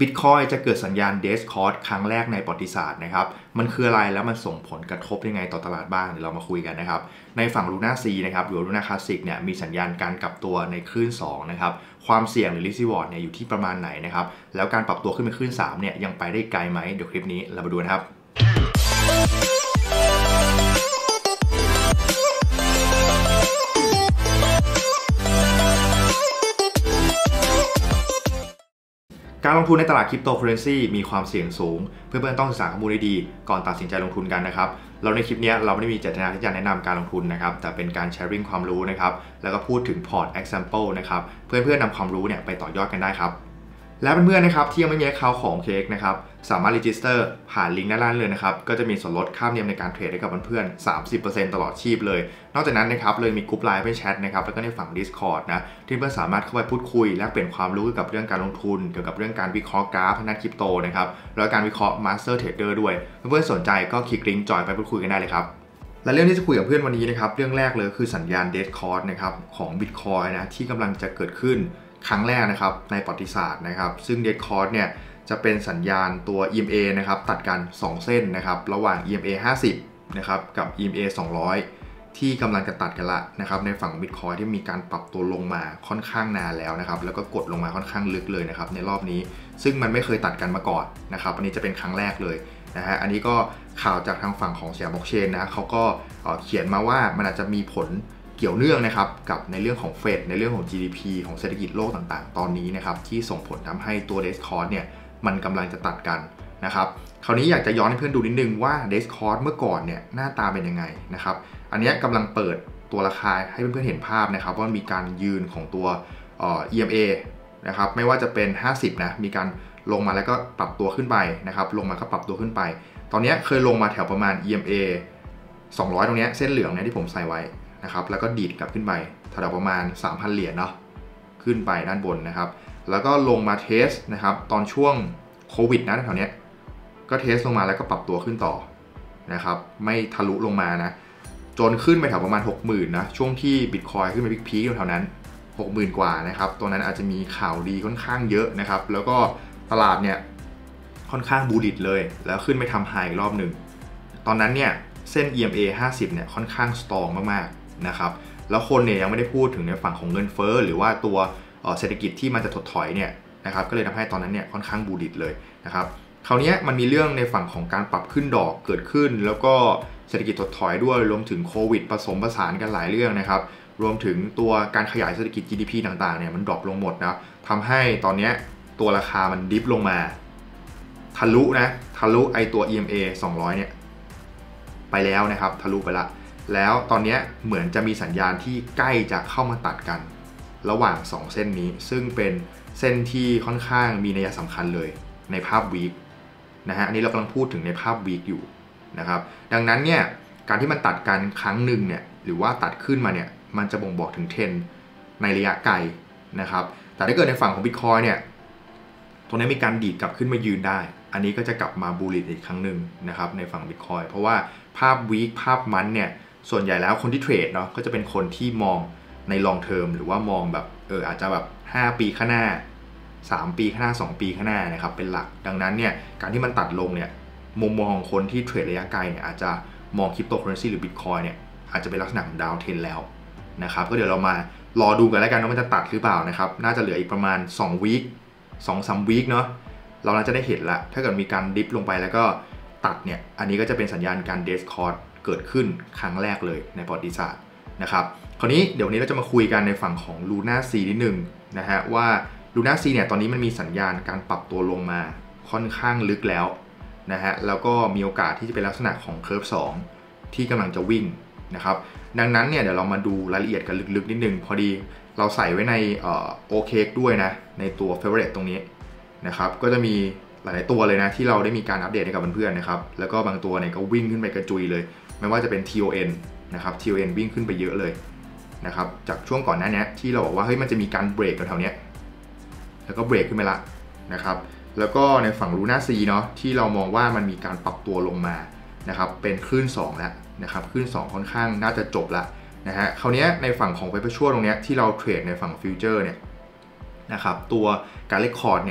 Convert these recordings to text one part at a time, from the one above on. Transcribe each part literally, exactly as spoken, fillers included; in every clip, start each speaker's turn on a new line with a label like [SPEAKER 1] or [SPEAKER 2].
[SPEAKER 1] Bitcoin จะเกิดสัญญาณ Death Cross ครั้งแรกในประวัติศาสตร์นะครับมันคืออะไรแล้วมันส่งผลกระทบยังไงต่อตลาดบ้างเดี๋ยวเรามาคุยกันนะครับในฝั่ง Luna C นะครับหรือ Luna Classic เนี่ยมีสัญญาณการกลับตัวในคลื่นสองนะครับความเสี่ยงหรือ Risk Reward เนี่ยอยู่ที่ประมาณไหนนะครับแล้วการปรับตัวขึ้นไปคลื่นสามเนี่ยยังไปได้ไกลไหมเดี๋ยวคลิปนี้เรามาดูนะครับการลงทุนในตลาดคริปโตเคอเรนซีมีความเสี่ยงสูงเพื่อนๆต้องศึกษาข้อมูลดีๆก่อนตัดสินใจลงทุนกันนะครับเราในคลิปนี้เราไม่ได้มีเจตนาที่จะแนะนำการลงทุนนะครับแต่เป็นการแชร์ริ่งความรู้นะครับแล้วก็พูดถึงพอร์ต example นะครับเพื่อนๆนำความรู้เนี่ยไปต่อยอดกันได้ครับและเพื่อนๆนะครับที่ยังไม่มี account ของเค้กนะครับสามารถ register ผ่านลิงก์ด้านล่างเลยนะครับก็จะมีส่วนลดค่าธรรมเนียมในการเทรดให้กับเพื่อนๆ สามสิบเปอร์เซ็นต์ ตลอดชีพเลยนอกจากนั้นนะครับเลยมีกลุ่มไลน์เป็นแชทนะครับแล้วก็ในฝั่ง Discord นะที่เพื่อนสามารถเข้าไปพูดคุยและเปลี่ยนความรู้เกี่ยวกับเรื่องการลงทุนเกี่ยวกับเรื่องการวิเคราะห์กราฟทางด้านคริปโตนะครับแล้วการวิเคราะห์ Master Trader ด้วยเพื่อนๆสนใจก็คลิกลิงก์จอยไปพูดคุยกันได้เลยครับและเรื่องที่จะคุยกับเพื่อนวันนี้นะครับเรื่องแรกเลยคือสัญญาณ Death Cross นะครับของ Bitcoin นะที่กำลังจะเกิดขึ้นครั้งแรกนะครับในประวัติศาสตร์นะครับซึ่ง Death Cross เนี่ยจะเป็นสัญญาณตัว อี เอ็ม เอ นะครับตัดกันสองเส้นนะครับระหว่าง อี เอ็ม เอ ห้าสิบนะครับกับ อี เอ็ม เอ สองร้อยที่กำลังจะตัดกันละนะครับในฝั่ง Bitcoin ที่มีการปรับตัวลงมาค่อนข้างนานแล้วนะครับแล้วก็กดลงมาค่อนข้างลึกเลยนะครับในรอบนี้ซึ่งมันไม่เคยตัดกันมาก่อนนะครับอันนี้จะเป็นครั้งแรกเลยนะฮะอันนี้ก็ข่าวจากทางฝั่งของสยามบล็อกเชนนะเขาก็เขียนมาว่ามันอาจจะมีผลเกี่ยวเนื่องนะครับกับในเรื่องของเฟดในเรื่องของ จี ดี พี ของเศรษฐกิจโลกต่างๆตอนนี้นะครับที่ส่งผลทำให้ตัว Death Cross เนี่ยมันกำลังจะตัดกันนะครับคราวนี้อยากจะย้อนให้เพื่อนดูนิดนึงว่า Death Cross เมื่อก่อนเนี่ยหน้าตาเป็นยังไงนะครับอันนี้กำลังเปิดตัวราคาให้เพื่อนๆเห็นภาพนะครับว่ามีการยืนของตัว อี เอ็ม เอ นะครับไม่ว่าจะเป็นห้าสิบนะมีการลงมาแล้วก็ปรับตัวขึ้นไปนะครับลงมาก็ปรับตัวขึ้นไปตอนนี้เคยลงมาแถวประมาณ อี เอ็ม เอ สองร้อยตรงนี้เส้นเหลืองเนี่ยที่ผมใส่ไว้นะครับแล้วก็ดีดกลับขึ้นไปแถวประมาณ สามพัน เหรียญเนาะขึ้นไปด้านบนนะครับแล้วก็ลงมาเทสนะครับตอนช่วงโควิดนะแถวนี้ก็เทสลงมาแล้วก็ปรับตัวขึ้นต่อนะครับไม่ทะลุลงมานะจนขึ้นไปแถวประมาณ หกหมื่น นะช่วงที่ Bitcoin ขึ้นไปพีคๆแถวนั้น หกหมื่น กว่านะครับตัวนั้นอาจจะมีข่าวดีค่อนข้างเยอะนะครับแล้วก็ตลาดเนี่ยค่อนข้างบูลลิชเลยแล้วขึ้นไปทำไฮอีกรอบหนึ่งตอนนั้นเนี่ยเส้น อี เอ็ม เอ ห้าสิบเนี่ยค่อนข้างสตรองมากๆนะครับแล้วคนเนี่ยยังไม่ได้พูดถึงในฝั่งของเงินเฟ้อหรือว่าตัวเศรษฐกิจที่มันจะถดถอยเนี่ยนะครับก็เลยทำให้ตอนนั้นเนี่ยค่อนข้างบูลลิชเลยนะครับคราวนี้มันมีเรื่องในฝั่งของการปรับขึ้นดอกเกิดขึ้นแล้วก็เศรษฐกิจถดถอยด้วยรวมถึงโควิดผสมผสานกันหลายเรื่องนะครับรวมถึงตัวการขยายเศรษฐกิจ จี ดี พี ต่างๆเนี่ยมันดรอปลงหมดนะทำให้ตอนนี้ตัวราคามันดิฟลงมาทะลุนะทะลุไอตัว อี เอ็ม เอ สองร้อยเนี่ยไปแล้วนะครับทะลุไปละแล้วตอนนี้เหมือนจะมีสัญญาณที่ใกล้จะเข้ามาตัดกันระหว่างสองเส้นนี้ซึ่งเป็นเส้นที่ค่อนข้างมีนัยสำคัญเลยในภาพวีคนะฮะอันนี้เรากำลังพูดถึงในภาพวีคอยู่นะครับดังนั้นเนี่ยการที่มันตัดกันครั้งหนึ่งเนี่ยหรือว่าตัดขึ้นมาเนี่ยมันจะบ่งบอกถึงเทรนด์ในระยะไกลนะครับแต่ถ้าเกิดในฝั่งของ Bitcoin เนี่ยตรงนี้มีการดีดกลับขึ้นมายืนได้อันนี้ก็จะกลับมาบูลลิชอีกครั้งหนึ่งนะครับในฝั่ง Bitcoin เพราะว่าภาพวีคภาพมันเนี่ยส่วนใหญ่แล้วคนที่เทรดเนาะก็จะเป็นคนที่มองในลองเทอมหรือว่ามองแบบเอออาจจะแบบห้าปีข้างหน้าสามปีข้างหน้าสองปีข้างหน้านะครับเป็นหลักดังนั้นเนี่ยการที่มันตัดลงเนี่ยมุมมองของคนที่เทรดระยะไกลเนี่ยอาจจะมองคริปโตเคอเรนซีหรือ Bitcoin เนี่ยอาจจะเป็นลักษณะของดาวเทรนแล้วนะครับก็เดี๋ยวเรามารอดูกันแล้วกันว่ามันจะตัดหรือเปล่านะครับน่าจะเหลืออีกประมาณสองวีค สองถึงสาม วีคเนาะเราน่าจะได้เห็นละถ้าเกิดมีการดิฟลงไปแล้วก็ตัดเนี่ยอันนี้ก็จะเป็นสัญญาณการ Death Cross เกิดขึ้นครั้งแรกเลยในประวัติศาสตร์นะครับคราวนี้เดี๋ยวนี้เราจะมาคุยกันในฝั่งของ Luna C นิดนึงนะฮะว่า Luna C เนี่ยตอนนี้มันมีสัญญาณการปรับตัวลงมาค่อนข้างลึกแล้วนะฮะแล้วก็มีโอกาสที่จะเป็นลักษณะของ Curve สองที่กำลังจะวิ่งนะครับดังนั้นเนี่ยเดี๋ยวเรามาดูรายละเอียดกันลึกๆนิดนึงพอดีเราใส่ไว้ในโอเคด้วยนะในตัว Favorite ตรงนี้นะครับก็จะมีหลายๆตัวเลยนะที่เราได้มีการอัปเดตให้กับเพื่อนๆนะครับแล้วก็บางตัวเนี่ยก็วิ่งขึ้นไปกระจุยเลยไม่ว่าจะเป็น ที โอ เอ็น นะครับ ที โอ เอ็น วิ่งขึ้นไปเยอะเลยนะครับจากช่วงก่อนหน้านี้ที่เราบอกว่าเฮ้ยมันจะมีการเบรกแถวๆนี้แล้วก็เบรกขึ้นไปละนะครับแล้วก็ในฝั่ง Luna C เนาะที่เรามองว่ามันมีการปรับตัวลงมานะครับเป็นคลื่นสองแล้วนะครับคลื่นสองค่อนข้างน่าจะจบละนะฮะคราวนี้ในฝั่งของ Perpetual ตรงนี้ที่เราเทรดในฝั่งฟิวเจอร์เนี่ยนะครับตัวการเลคคอร์ดเนี่ย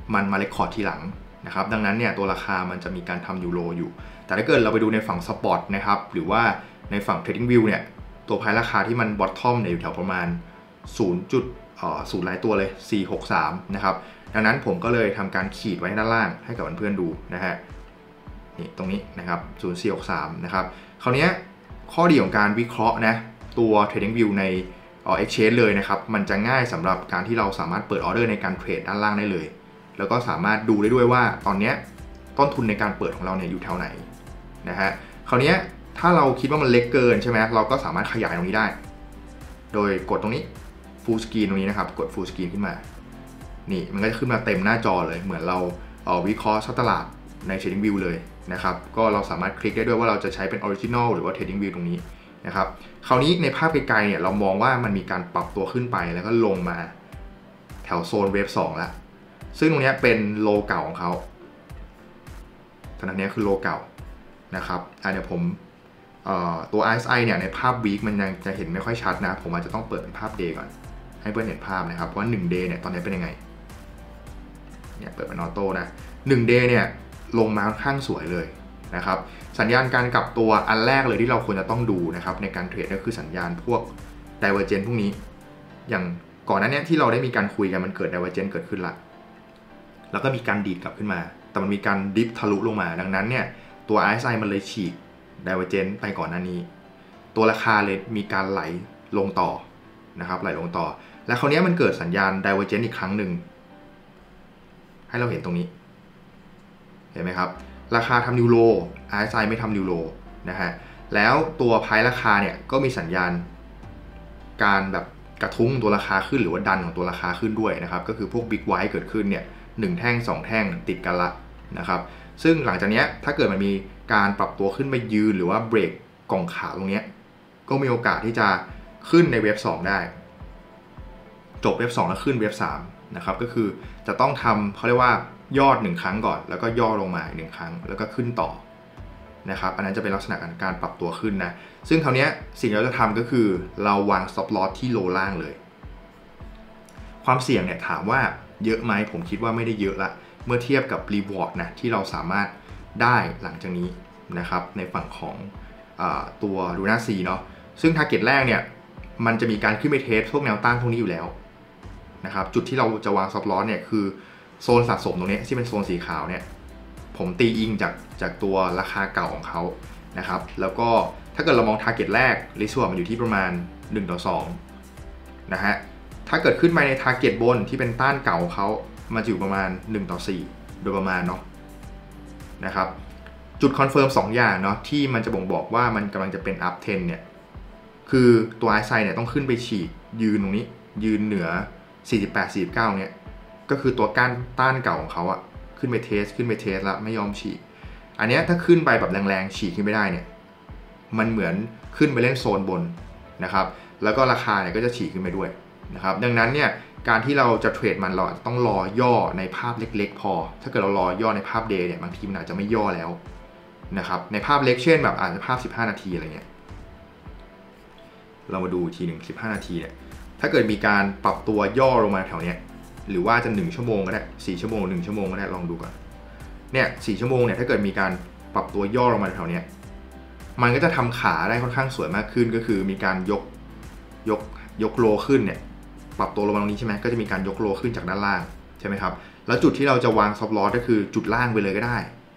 [SPEAKER 1] มันมาเรคคอร์ดทีหลังนะครับดังนั้นเนี่ยตัวราคามันจะมีการทำยูโรอยู่แต่ถ้าเกิดเราไปดูในฝั่งสปอตนะครับหรือว่าในฝั่ง Trading View เนี่ยตัวไพ่ราคาที่มันบอททอมเนี่ยอยู่แถวประมาณศูนย์จุดศูนย์หลายตัวเลยสี่หกสามนะครับดังนั้นผมก็เลยทำการขีดไว้ด้านล่างให้กับเพื่อนๆดูนะฮะนี่ตรงนี้นะครับศูนย์สี่หกสามนะครับคราวนี้ข้อดีของการวิเคราะห์นะตัว Trading View ในเอ่อ Exchange เลยนะครับมันจะง่ายสำหรับการที่เราสามารถเปิดออเดอร์ในการเทรดด้านล่างได้เลยแล้วก็สามารถดูได้ด้วยว่าตอนนี้ต้นทุนในการเปิดของเราเนี่ยอยู่แถวไหนนะฮะคราวนี้ถ้าเราคิดว่ามันเล็กเกินใช่ไหมเราก็สามารถขยายตรงนี้ได้โดยกดตรงนี้ Full Screen ตรงนี้นะครับกด Full Screen ขึ้นมานี่มันก็จะขึ้นมาเต็มหน้าจอเลยเหมือนเราเอ่อวิเคราะห์ตลาดใน Trading View เลยนะครับก็เราสามารถคลิกได้ด้วยว่าเราจะใช้เป็น Original หรือว่า Trading View ตรงนี้นะครับคราวนี้ในภาพไกลๆเนี่ยเรามองว่ามันมีการปรับตัวขึ้นไปแล้วก็ลงมาแถวโซนเวฟสองแล้วซึ่งตรงนี้เป็นโลเก่าของเขาขนาดนี้คือโลเก่านะครับอ่ะเดี๋ยวผมตัว อาร์ เอส ไอ เนี่ยในภาพ week มันยังจะเห็นไม่ค่อยชัดนะผมอาจจะต้องเปิดเป็นภาพ day ก่อนให้เพื่อนเห็นภาพนะครับว่าหนึ่ง day เนี่ยตอนนี้เป็นยังไงเนี่ยเปิดเป็นออโต้นะหนึ่ง day เนี่ยลงมาค่อนข้างสวยเลยนะครับสัญญาณการกลับตัวอันแรกเลยที่เราควรจะต้องดูนะครับในการเทรดก็คือสัญญาณพวก divergence พวกนี้อย่างก่อนหน้านี้ที่เราได้มีการคุยกันมันเกิด divergence เกิดขึ้นละแล้วก็มีการดีดกลับขึ้นมาแต่มันมีการดิฟทะลุลงมาดังนั้นเนี่ยตัว อาร์ เอส ไอ มันเลยฉีก divergence ไปก่อนหน้านี้ตัวราคาเลยมีการไหลลงต่อนะครับไหลลงต่อและคราวนี้มันเกิดสัญญาณ divergence อีกครั้งหนึ่งให้เราเห็นตรงนี้เห็นไหมครับราคาทำนิวโร อาร์ เอส ไอ ไม่ทำนิวโรนะฮะแล้วตัวไพ่ราคาเนี่ยก็มีสัญญาณการแบบกระทุ้งตัวราคาขึ้นหรือว่าดันของตัวราคาขึ้นด้วยนะครับก็คือพวก Big White เกิดขึ้นเนี่ยหนึ่งแท่งสองแท่งติดกันละนะครับซึ่งหลังจากนี้ถ้าเกิดมันมีการปรับตัวขึ้นไปยืนหรือว่าเบรกกล่องขาตรงนี้ก็มีโอกาสที่จะขึ้นในเว็บสองได้จบเว็บสองแล้วขึ้นเว็บสามนะครับก็คือจะต้องทำเขาเรียกว่ายอดหนึ่งครั้งก่อนแล้วก็ย่อลงมาอีกหนึ่งครั้งแล้วก็ขึ้นต่อนะครับอันนั้นจะเป็นลักษณะของการปรับตัวขึ้นนะซึ่งคราวนี้สิ่งที่เราจะทำก็คือเราวาง stop loss ที่โลล่างเลยความเสี่ยงเนี่ยถามว่าเยอะไหมผมคิดว่าไม่ได้เยอะละเมื่อเทียบกับ reward นะที่เราสามารถได้หลังจากนี้นะครับในฝั่งของอตัว Luna C เนาะซึ่ง target แรกเนี่ยมันจะมีการขึ้นไปเทสพวกแนวต้านพวกนี้อยู่แล้วนะครับจุดที่เราจะวาง stop loss เนี่ยคือโซนสะสมตรงนี้ที่เป็นโซนสีขาวเนี่ยผมตีอิงจากจากตัวราคาเก่าของเขานะครับแล้วก็ถ้าเกิดเรามอง target แรก ratio มันอยู่ที่ประมาณหนึ่งต่อสองนะฮะถ้าเกิดขึ้นไปใน target บนที่เป็นต้านเก่าของเขามันอยู่ประมาณหนึ่งต่อสี่โดยประมาณเนาะนะครับจุดคอนเฟิร์มสองอย่างเนาะที่มันจะบ่งบอกว่ามันกำลังจะเป็น up สิบเนี่ยคือตัว อาร์ เอส ไอ เนี่ยต้องขึ้นไปฉีกยืนตรงนี้ยืนเหนือสี่สิบแปด สี่สิบเก้าเนี่ยก็คือตัวก้านต้านเก่าของเขาอะขึ้นไปเทสขึ้นไปเทสแล้วไม่ยอมฉีกอันนี้ถ้าขึ้นไปแบบแรงๆฉีกขึ้นไม่ได้เนี่ยมันเหมือนขึ้นไปเล่นโซนบนนะครับแล้วก็ราคาเนี่ยก็จะฉีกขึ้นไปด้วยนะครับดังนั้นเนี่ยการที่เราจะเทรดมันเราต้องรอย่อในภาพเล็กๆพอถ้าเกิดเรารอย่อในภาพเดย์เนี่ยบางทีมันอาจจะไม่ย่อแล้วนะครับในภาพเล็กเช่นแบบอาจจะภาพสิบห้านาทีอะไรเงี้ยเรามาดูทีหนึ่งสิบห้านาทีเนี่ยถ้าเกิดมีการปรับตัวย่อลงมาแถวเนี้ยหรือว่าจะหนึ่งชั่วโมงก็ได้สี่ชั่วโมงหนึ่งชั่วโมงก็ได้ลองดูก่อนเนี่ยสี่ชั่วโมงเนี่ยถ้าเกิดมีการปรับตัวย่อลงมาแถวเนี้ยมันก็จะทำขาได้ค่อนข้างสวยมากขึ้นก็คือมีการยกยกยกโลขึ้นเนี่ยปรับตัวลงมาตรงนี้ใช่ไหมก็จะมีการยกโลขึ้นจากด้านล่างใช่ไหมครับแล้วจุดที่เราจะวางซ็อปลอสก็คือจุดล่างไปเลยก็ได้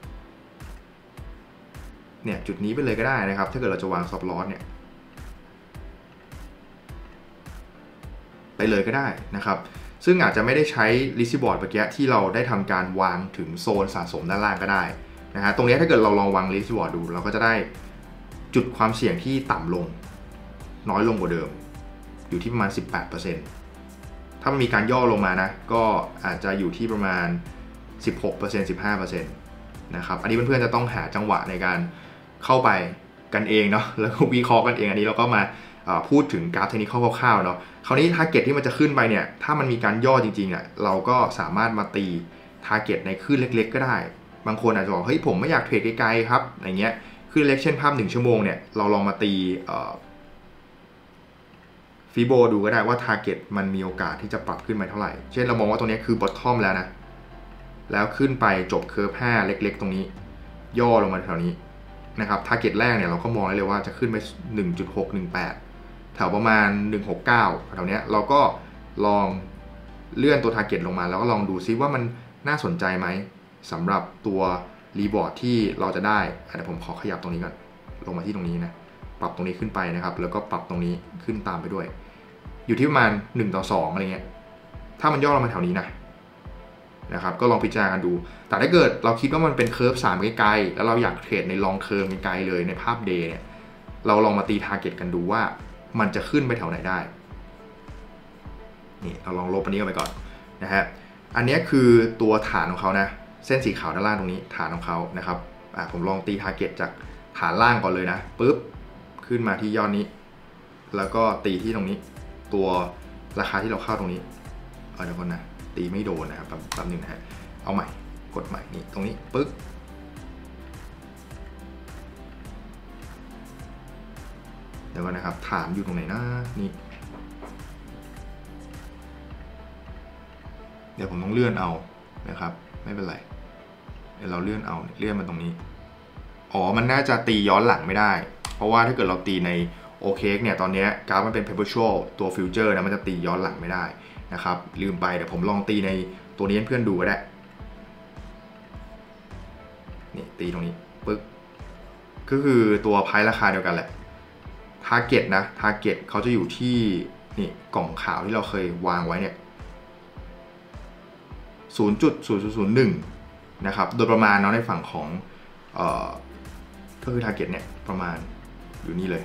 [SPEAKER 1] เนี่ยจุดนี้ไปเลยก็ได้นะครับถ้าเกิดเราจะวางซ็อปลอสเนี่ยไปเลยก็ได้นะครับซึ่งอาจจะไม่ได้ใช้ลิสต์บอร์ดเมื่อกี้ที่เราได้ทำการวางถึงโซนสะสมด้านล่างก็ได้นะฮะตรงนี้ถ้าเกิดเราลองวางลิสต์บอร์ดดูเราก็จะได้จุดความเสี่ยงที่ต่ำลงน้อยลงกว่าเดิมอยู่ที่ประมาณ สิบแปดเปอร์เซ็นต์ ถ้ามันมีการย่อลงมานะก็อาจจะอยู่ที่ประมาณ สิบหกเปอร์เซ็นต์ สิบห้าเปอร์เซ็นต์ นะครับอันนี้เพื่อนๆจะต้องหาจังหวะในการเข้าไปกันเองเนาะแล้วก็วิเคราะห์กันเองอันนี้เราก็มาพูดถึงกราฟเทคนิคคร่าวๆเนาะคราวนี้ทาร์เก็ตที่มันจะขึ้นไปเนี่ยถ้ามันมีการย่อจริงๆอ่ะเราก็สามารถมาตีทาร์เก็ตในคลื่นเล็กๆก็ได้บางคนอาจจะบอกเฮ้ยผมไม่อยากเทรดไกลๆครับอย่างเงี้ยคลื่นเล็กเช่นภาพหนึ่งชั่วโมงเนี่ยเราลองมาตีฟีโบดูก็ได้ว่าทาร์เก็ตมันมีโอกาสที่จะปรับขึ้นไปเท่าไหร่เช่นเรามองว่าตรงนี้คือบอททอมแล้วนะแล้วขึ้นไปจบเคอร์ฟห้าเล็กๆตรงนี้ย่อลงมาแถวนี้นะครับทาร์เก็ตแรกเนี่ยเราก็มองได้เลยว่าจะขึ้นไป หนึ่งจุดหกหนึ่งแปด แถวประมาณหนึ่งหกเก้าแถวเนี้ยเราก็ลองเลื่อนตัวทาร์เก็ตลงมาแล้วก็ลองดูซิว่ามันน่าสนใจไหมสำหรับตัวรีบอร์ดที่เราจะได้เดี๋ยวผมขอขยับตรงนี้ก่อนลงมาที่ตรงนี้นะปรับตรงนี้ขึ้นไปนะครับแล้วก็ปรับตรงนี้ขึ้นตามไปด้วยอยู่ที่ประมาณหนึ่งต่อสองอะไรเงี้ยถ้ามันย่อลงมาแถวนี้นะนะครับก็ลองพิจารณากันดูแต่ถ้าเกิดเราคิดว่ามันเป็นเคอร์ฟสามไกลๆแล้วเราอยากเทรดในลองเทอมไกลๆเลยในภาพเดย์เนี่ยเราลองมาตีทาร์เก็ตกันดูว่ามันจะขึ้นไปแถวไหนได้นี่เราลองลบอันนี้ไปก่อนนะฮะอันนี้คือตัวฐานของเขานะเส้นสีขาวด้านล่างตรงนี้ฐานของเขานะครับอ่ะผมลองตีทาร์เก็ตจากฐานล่างก่อนเลยนะปุ๊บขึ้นมาที่ยอดนี้แล้วก็ตีที่ตรงนี้ตัวราคาที่เราเข้าตรงนี้เอาเดี๋ยวก่อนนะตีไม่โดนนะครับแป๊บนึงนะฮะเอาใหม่กดใหม่นี่ตรงนี้ปึ๊กเดี๋ยวก่อนนะครับฐานอยู่ตรงไหนนะนี่เดี๋ยวผมต้องเลื่อนเอานะครับไม่เป็นไรเดี๋ยวเราเลื่อนเอาเลื่อนมาตรงนี้อ๋อมันน่าจะตีย้อนหลังไม่ได้เพราะว่าถ้าเกิดเราตีในโอเคเนี่ยตอนนี้กราฟมันเป็น perpetual ตัวฟิวเจอร์นะมันจะตีย้อนหลังไม่ได้นะครับลืมไปเดี๋ยวผมลองตีในตัวนี้ให้เพื่อนดูก็ได้นี่ตีตรงนี้ปึ๊กก็คือตัวไพ่ราคาเดียวกันแหละทาร์เก็ตนะทาร์เก็ตเขาจะอยู่ที่นี่กล่องขาวที่เราเคยวางไว้เนี่ย ศูนย์จุดศูนย์ศูนย์หนึ่ง นะครับโดยประมาณเนาะในฝั่งของเอ่อก็คือทาร์เก็ตเนี่ยประมาณอยู่นี่เลย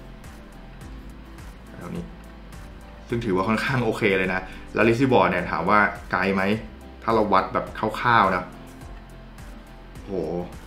[SPEAKER 1] แถวนี้ซึ่งถือว่าค่อนข้างโอเคเลยนะแล้วลิซิบอร์ดเนี่ยถามว่าไกลไหมถ้าเราวัดแบบคร่าวๆนะโห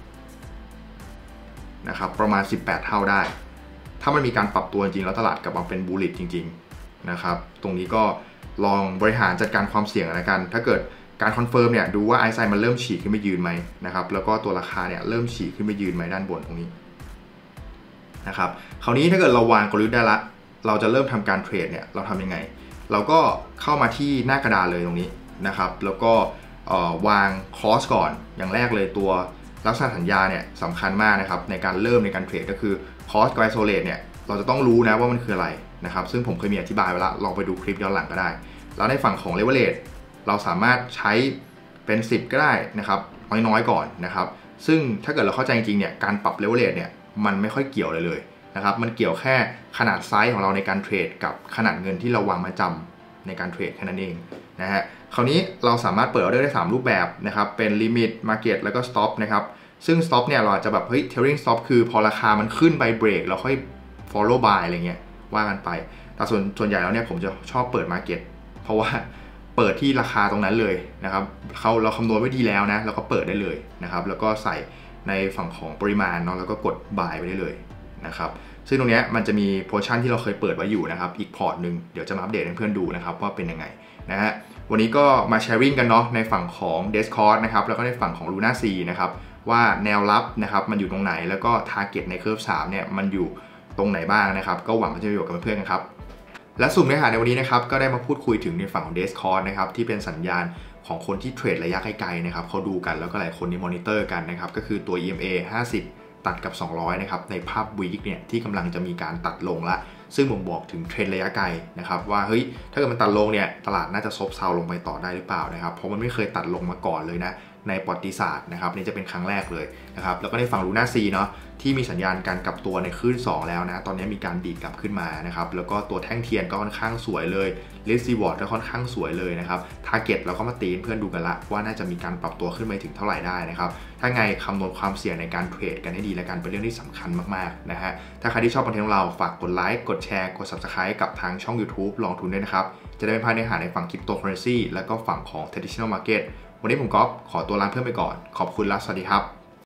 [SPEAKER 1] นะครับประมาณสิบแปดเท่าได้ถ้ามันมีการปรับตัวจริงแล้วตลาดกลับมาเป็นบูลลิชจริงๆนะครับตรงนี้ก็ลองบริหารจัดการความเสี่ยงนะกันถ้าเกิดการคอนเฟิร์มเนี่ยดูว่าไอซ์ไซมันเริ่มฉีกขึ้นไปยืนไหมนะครับแล้วก็ตัวราคาเนี่ยเริ่มฉีกขึ้นไปยืนไหมด้านบนตรงนี้นะครับคราวนี้ถ้าเกิดเราวางกลยุทธ์ได้ละเราจะเริ่มทำการเทรดเนี่ยเราทำยังไงเราก็เข้ามาที่หน้ากระดานเลยตรงนี้นะครับแล้วก็วางคอสก่อนอย่างแรกเลยตัวลักษณะสัญญาเนี่ยสำคัญมากนะครับในการเริ่มในการเทรดก็คือคอสกับไอโซเลตเนี่ยเราจะต้องรู้นะว่ามันคืออะไรนะครับซึ่งผมเคยมีอธิบายไว้แล้วลองไปดูคลิปย้อนหลังก็ได้แล้วในฝั่งของเลเวลเลทเราสามารถใช้เป็นสิบก็ได้นะครับน้อยๆก่อนนะครับซึ่งถ้าเกิดเราเข้าใจจริงๆเนี่ยการปรับเลเวลเลทเนี่ยมันไม่ค่อยเกี่ยวเลยเลยนะครับมันเกี่ยวแค่ขนาดไซส์ของเราในการเทรดกับขนาดเงินที่เราวางมาจำในการเทรดแค่นั้นเองนะฮะคราวนี้เราสามารถเปิดออเดอร์ได้สามรูปแบบนะครับเป็น Limit Market แล้วก็ Stop นะครับซึ่ง Stop เนี่ยเราอาจจะแบบเฮ้ย Trailing Stop คือพอราคามันขึ้นไปเบรกเราค่อย Follow Buy อะไรเงี้ยว่ากันไปแต่ส่วนส่วนใหญ่แล้วเนี่ยผมจะชอบเปิด Market เพราะว่าเปิดที่ราคาตรงนั้นเลยนะครับเขาเราคำนวณไว้ดีแล้วนะเราก็เปิดได้เลยนะครับแล้วก็ใส่ในฝั่งของปริมาณเนาะแล้วก็กด buy ไปได้เลยนะครับซึ่งตรงนี้มันจะมีโพชั่นที่เราเคยเปิดไว้อยู่นะครับอีกพอร์ตหนึ่งเดี๋ยวจะมาอัปเดตให้เพื่อนดูนะครับว่าเป็นยังไงนะฮะวันนี้ก็มาแชร์ริ่งกันเนาะในฝั่งของ Discord นะครับแล้วก็ในฝั่งของ Luna C นะครับว่าแนวรับนะครับมันอยู่ตรงไหนแล้วก็ Target ในเคอร์ฟสามเนี่ยมันอยู่ตรงไหนบ้างนะครับก็หวังว่าจะประโยชน์กับเพื่อนๆกันครับและสุ่มเนื้อหาในวันนี้นะครับก็ได้มาพูดคุยถึงในฝั่งของ Discord นะครับที่เป็นสัญญาณของคนที่เทรดระยะไกลๆนะครับเขาดูกันแล้วก็หลายคนที่มอนิเตอร์กันนะครับก็คือตัว อี เอ็ม เอ ห้าสิบตัดกับสองร้อยนะครับในภาพวีคเนี่ยที่กำลังจะมีการตัดลงละซึ่งผมบอกถึงเทรนระยะไกลนะครับว่าเฮ้ยถ้าเกิดมันตัดลงเนี่ยตลาดน่าจะซบเซาลงไปต่อได้หรือเปล่านะครับเพราะมันไม่เคยตัดลงมาก่อนเลยนะในประวัติศาสตร์นะครับนี่จะเป็นครั้งแรกเลยนะครับแล้วก็ในฝั่ง Luna C เนาะที่มีสัญญาณการกลับตัวในคลื่นสองแล้วนะตอนนี้มีการดีดกลับขึ้นมานะครับแล้วก็ตัวแท่งเทียนก็ค่อนข้างสวยเลย Risk Reward ก็ค่อนข้างสวยเลยนะครับ Target เราก็มาตีเพื่อนดูกันละว่าน่าจะมีการปรับตัวขึ้นไปถึงเท่าไหร่ได้นะครับถ้าไงคำนวณความเสี่ยงในการเทรดกันให้ดีและกันเป็นเรื่องที่สำคัญมากๆนะฮะถ้าใครที่ชอบคอนเทนต์ของเราฝากกดไลค์กดแชร์กด Subscribe กับทางช่อง YouTube ลองทุนด้วยนะครับจะได้ไม่พลาดเนื้อหาในฝั่ง Cryptocurrency และก็ฝั่งของ Traditional Market วันนี้ผมก๊อฟขอตัวลาเพื่อนไปก่อนขอบคุณและสวัสดีครับ